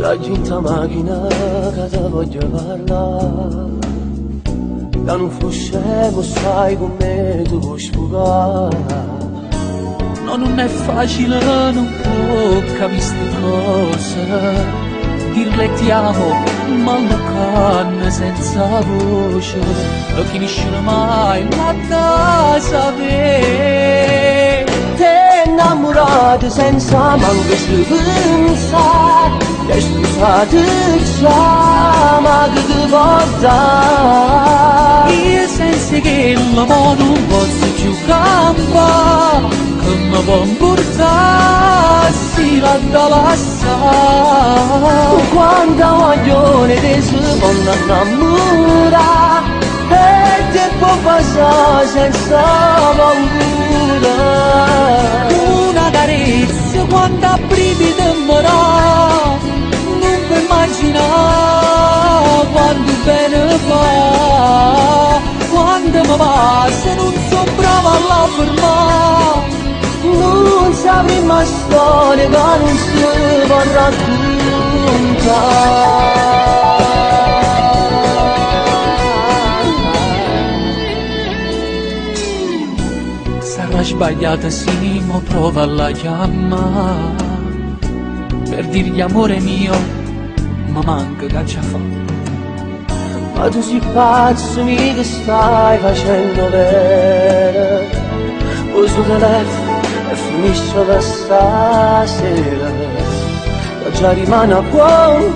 la ginta macchina che ti voglio parlare. Da non foscemo sai come tu puoi sfugare. No, non è facile, non può capire queste cose. Dirle ti amo, ma non canne senza voce. Non finisce mai, ma da sapere. T'è innamorato senza manco si pensare. T'è sposato già, ma che ti porta? Io senza che l'amore non posso più campare. Che mi può portare, si va da lassare. Quando vogliono ti si vanno a innamorare. E ti può passare senza paura. Una carezza quando a brividi mi dà. Non puoi immaginare quanto bene fa. Quando mi passa non sono brava a fermare. Non saprai mai storie che non si può raccontare. Sarà sbagliata sì, ma prova a chiamare. Per dirgli amore mio, ma manca che ci fa. Ma tu sei pazzo, mica stai facendo bene. Uso telefono e finisce da stasera. Ma già rimane a buon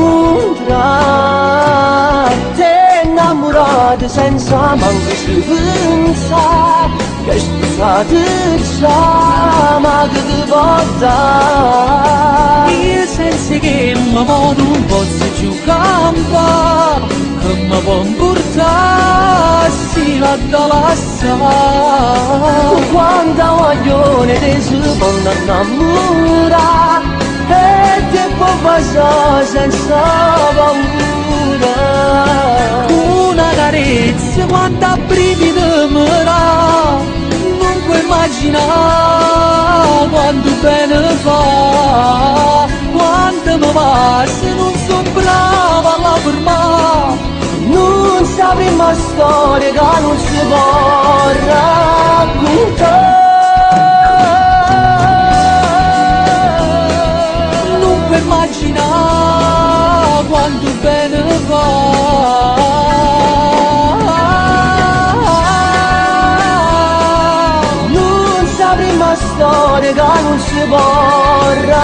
contrario. T'è innamorato senza manco si pensare. Che è sposato già, ma che ti porta? Io senza che l'amore non posso più campare. Che mi può portare, si va da lassare. Quando vogliono ti si vanno a innamorare. E ti può passare senza paura. Una carezza quando a brividi mi dà. Non puoi immaginare quanto bene fa. Quando mi passa non sono brava a fermare. Non saprai mai storie che non si può raccontare. Non puoi immaginare quanto bene fa. Non saprai mai storie che non si può raccontare.